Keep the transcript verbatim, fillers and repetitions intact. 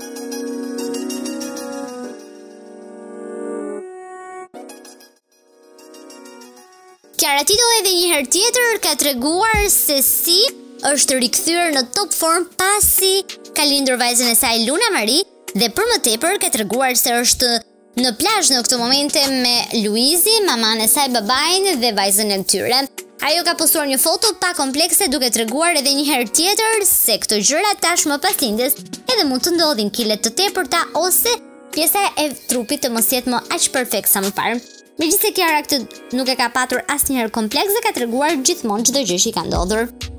Kiara Tito edhe një herë tjetër ka treguar se si është rikthyer në top form pasi ka lindur vajzën e saj Luna Marie dhe për më tepër ka treguar se është në plazh në këtë momente me Luizi, maman e saj, babain dhe vajzën e tyre. Ajo ka postuar një foto pa komplekse duke treguar edhe një herë tjetër se këto gjëra tashmë pas lindjes edhe mund të ndodhin kile të tepërta ose pjesa e trupit të mos jetë më aq perfekt sa më parë. Megjithëse Kiara këtë nuk e ka patur asnjëherë kompleks dhe ka treguar gjithmonë çdo gjë që i ka ndodhur.